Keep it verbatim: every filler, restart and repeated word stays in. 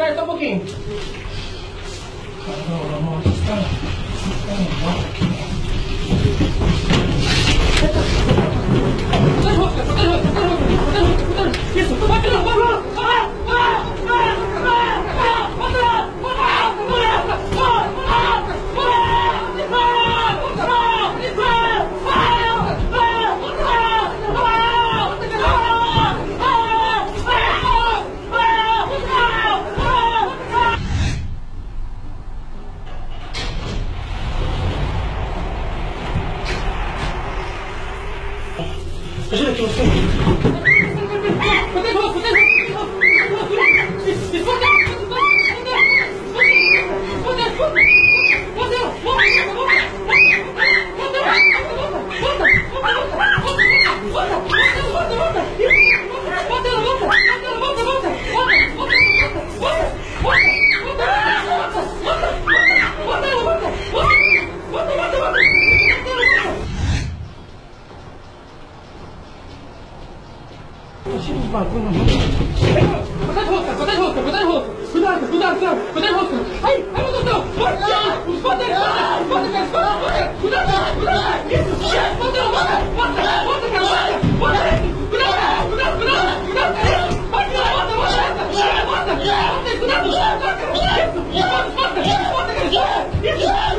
Espera só um pouquinho. Nossa, espera. Isso, vai pra lá, vai pra lá. Ajuda aqui, você. Cheio de bagulho na mão. Cuidado de rosca, cuidado de rosca, cuidado de rosca. Cuidado, cuidado, cuidado, cuidado de rosca. Ai, ai, meu Deus do céu. Bota, bota, bota, bota, bota, cuidado, cuidado. Isso, bota, bota, bota, bota, cara, bota, bota. Cuidado, cuidado, cuidado, cuidado. Isso, bota, bota, bota, bota, bota, cuidado, bota, isso, bota, bota, bota, cara. Isso.